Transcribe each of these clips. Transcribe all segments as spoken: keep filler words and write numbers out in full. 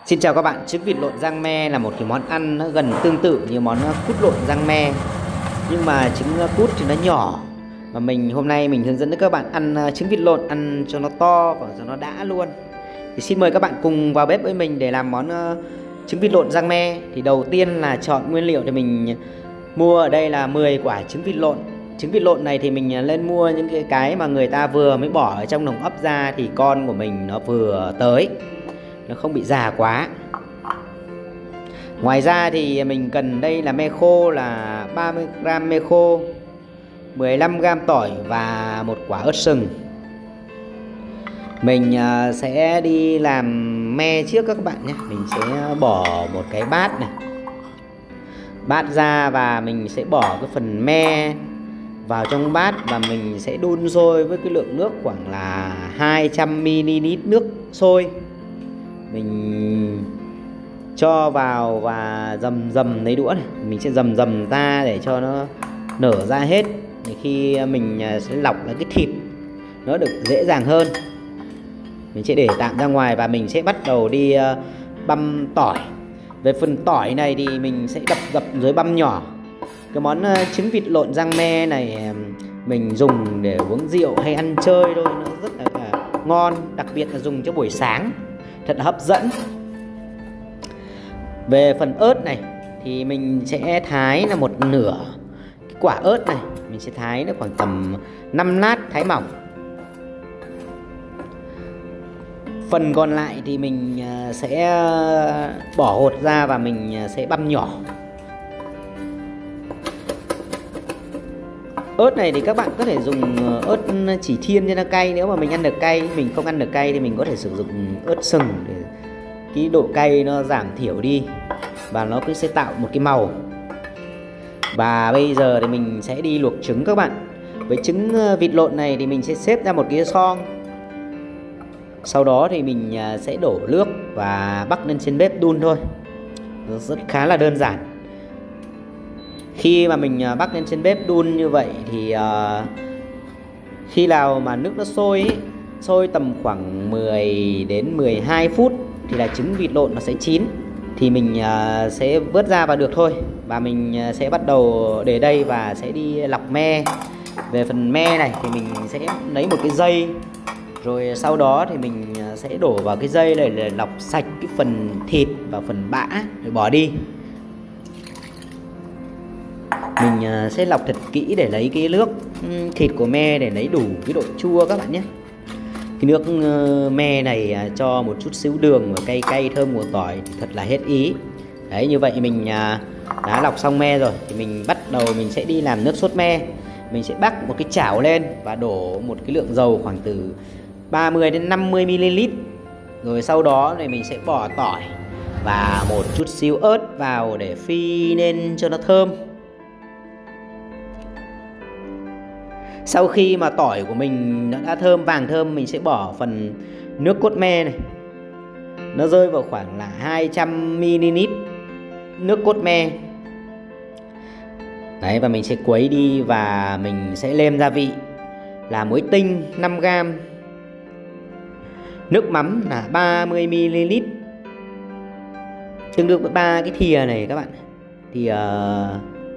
Xin chào các bạn, trứng vịt lộn rang me là một cái món ăn nó gần tương tự như món cút lộn rang me. Nhưng mà trứng cút thì nó nhỏ. Và mình hôm nay mình hướng dẫn các bạn ăn trứng vịt lộn, ăn cho nó to và cho nó đã luôn. Thì xin mời các bạn cùng vào bếp với mình để làm món trứng vịt lộn rang me. Thì đầu tiên là chọn nguyên liệu thì mình mua ở đây là mười quả trứng vịt lộn. Trứng vịt lộn này thì mình lên mua những cái cái mà người ta vừa mới bỏ ở trong lồng ấp ra, thì con của mình nó vừa tới, nó không bị già quá. Ngoài ra thì mình cần đây là me khô là ba mươi gam me khô, mười lăm gam tỏi và một quả ớt sừng. Mình sẽ đi làm me trước các bạn nhé. Mình sẽ bỏ một cái bát này, bát ra và mình sẽ bỏ cái phần me vào trong bát và mình sẽ đun sôi với cái lượng nước khoảng là hai trăm mi li lít nước sôi. Mình cho vào và dầm dầm lấy đũa này, mình sẽ dầm dầm ra để cho nó nở ra hết. Thì khi mình sẽ lọc là cái thịt nó được dễ dàng hơn. Mình sẽ để tạm ra ngoài và mình sẽ bắt đầu đi băm tỏi. Về phần tỏi này thì mình sẽ đập dập dưới băm nhỏ. Cái món trứng vịt lộn rang me này mình dùng để uống rượu hay ăn chơi thôi, nó rất là ngon, đặc biệt là dùng cho buổi sáng, thật là hấp dẫn. Về phần ớt này thì mình sẽ thái là một nửa cái quả ớt này, mình sẽ thái nó khoảng tầm năm lát, thái mỏng. Phần còn lại thì mình sẽ bỏ hột ra và mình sẽ băm nhỏ. Ớt này thì các bạn có thể dùng ớt chỉ thiên cho nó cay. Nếu mà mình ăn được cay, mình không ăn được cay thì mình có thể sử dụng ớt sừng để cái độ cay nó giảm thiểu đi và nó cũng sẽ tạo một cái màu. Và bây giờ thì mình sẽ đi luộc trứng các bạn. Với trứng vịt lộn này thì mình sẽ xếp ra một cái xoong. Sau đó thì mình sẽ đổ nước và bắc lên trên bếp đun thôi. Nó rất khá là đơn giản. Khi mà mình bắc lên trên bếp đun như vậy thì uh, khi nào mà nước nó sôi ấy, sôi tầm khoảng mười đến mười hai phút thì là trứng vịt lộn nó sẽ chín. Thì mình uh, sẽ vớt ra và được thôi. Và mình uh, sẽ bắt đầu để đây và sẽ đi lọc me. Về phần me này thì mình sẽ lấy một cái dây, rồi sau đó thì mình sẽ đổ vào cái dây này để lọc sạch cái phần thịt và phần bã rồi bỏ đi. Mình sẽ lọc thật kỹ để lấy cái nước thịt của me để lấy đủ cái độ chua các bạn nhé. Cái nước me này cho một chút xíu đường và cay cay thơm của tỏi thì thật là hết ý. Đấy, như vậy mình đã lọc xong me rồi thì mình bắt đầu mình sẽ đi làm nước sốt me. Mình sẽ bắc một cái chảo lên và đổ một cái lượng dầu khoảng từ ba mươi đến năm mươi mi li lít. Rồi sau đó thì mình sẽ bỏ tỏi và một chút xíu ớt vào để phi lên cho nó thơm. Sau khi mà tỏi của mình nó đã thơm vàng thơm, mình sẽ bỏ phần nước cốt me này. Nó rơi vào khoảng là hai trăm mi li lít nước cốt me. Đấy, và mình sẽ quấy đi và mình sẽ nêm gia vị là muối tinh năm gam, nước mắm là ba mươi mi li lít, tương đương với ba cái thìa này các bạn. Thì uh,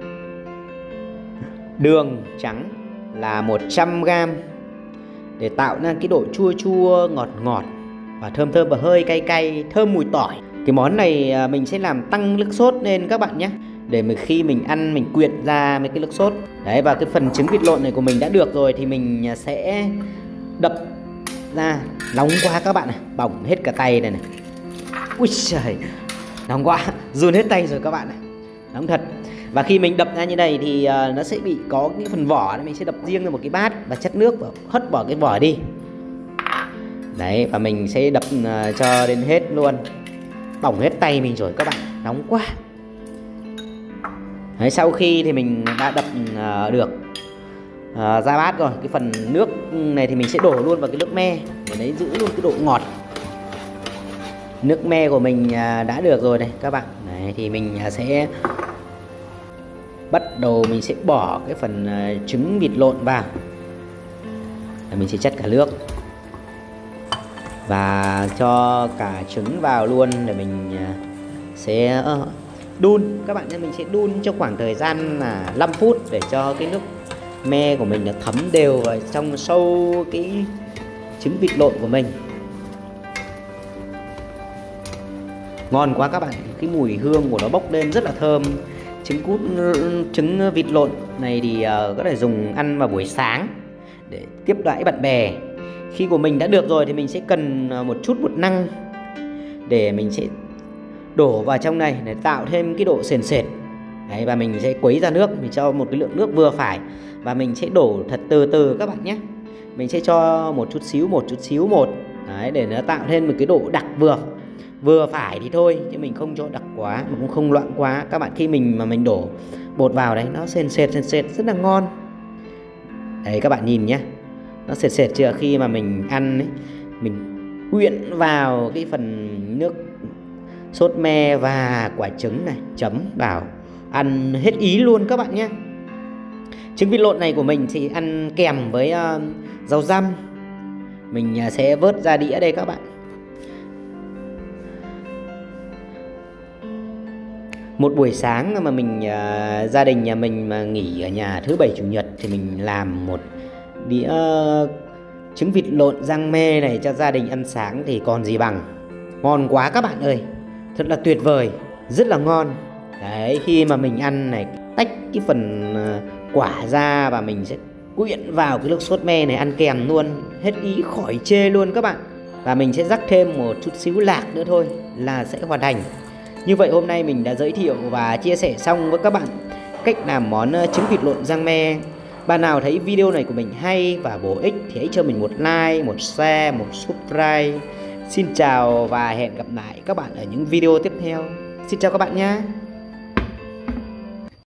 đường trắng là một trăm gam để tạo ra cái độ chua chua, ngọt ngọt và thơm thơm và hơi cay cay, thơm mùi tỏi. Cái món này mình sẽ làm tăng nước sốt lên các bạn nhé, để mà khi mình ăn mình quyện ra mấy cái nước sốt. Đấy, và cái phần trứng vịt lộn này của mình đã được rồi thì mình sẽ đập ra. Nóng quá các bạn này, bỏng hết cả tay này này. Ui trời, nóng quá, run hết tay rồi các bạn này, nóng thật. Và khi mình đập ra như này thì uh, nó sẽ bị có cái phần vỏ này, mình sẽ đập riêng ra một cái bát và chất nước và hất bỏ cái vỏ đi. Đấy, và mình sẽ đập uh, cho đến hết luôn. Bỏng hết tay mình rồi các bạn, nóng quá. Đấy, sau khi thì mình đã đập uh, được uh, ra bát rồi, cái phần nước này thì mình sẽ đổ luôn vào cái nước me để lấy giữ luôn cái độ ngọt. Nước me của mình uh, đã được rồi này các bạn. Đấy, thì mình uh, sẽ bắt đầu mình sẽ bỏ cái phần uh, trứng vịt lộn vào. Và mình sẽ chất cả nước. và cho cả trứng vào luôn để mình sẽ đun các bạn nhé. Mình sẽ đun cho khoảng thời gian là năm phút để cho cái nước me của mình nó thấm đều vào trong sâu cái trứng vịt lộn của mình. Ngon quá các bạn, cái mùi hương của nó bốc lên rất là thơm. Trứng cút trứng vịt lộn này thì uh, có thể dùng ăn vào buổi sáng để tiếp đãi bạn bè. Khi của mình đã được rồi thì mình sẽ cần một chút bột năng để mình sẽ đổ vào trong này để tạo thêm cái độ sền sệt. Đấy, và mình sẽ quấy ra nước, mình cho một cái lượng nước vừa phải và mình sẽ đổ thật từ từ các bạn nhé. Mình sẽ cho một chút xíu một chút xíu một. Đấy, để nó tạo thêm một cái độ đặc vừa vừa phải thì thôi, chứ mình không cho đặc quá mà cũng không loãng quá. Các bạn khi mình mà mình đổ bột vào đấy nó sền sệt sền sệt rất là ngon. Đấy các bạn nhìn nhé, nó sệt sệt chưa? Khi mà mình ăn ấy, mình quyện vào cái phần nước sốt me và quả trứng này chấm vào, ăn hết ý luôn các bạn nhé. Trứng vịt lộn này của mình thì ăn kèm với uh, rau răm. Mình uh, sẽ vớt ra đĩa đây các bạn. Một buổi sáng mà mình uh, gia đình nhà mình mà nghỉ ở nhà thứ bảy chủ nhật thì mình làm một đĩa uh, trứng vịt lộn rang mê này cho gia đình ăn sáng thì còn gì bằng. Ngon quá các bạn ơi, thật là tuyệt vời, rất là ngon. Đấy, khi mà mình ăn này, tách cái phần quả ra và mình sẽ quyện vào cái nước sốt me này ăn kèm luôn, hết ý khỏi chê luôn các bạn. Và mình sẽ rắc thêm một chút xíu lạc nữa thôi là sẽ hoàn thành. Như vậy hôm nay mình đã giới thiệu và chia sẻ xong với các bạn cách làm món trứng vịt lộn rang me. Bạn nào thấy video này của mình hay và bổ ích thì hãy cho mình một like, một share, một subscribe. Xin chào và hẹn gặp lại các bạn ở những video tiếp theo. Xin chào các bạn nhé.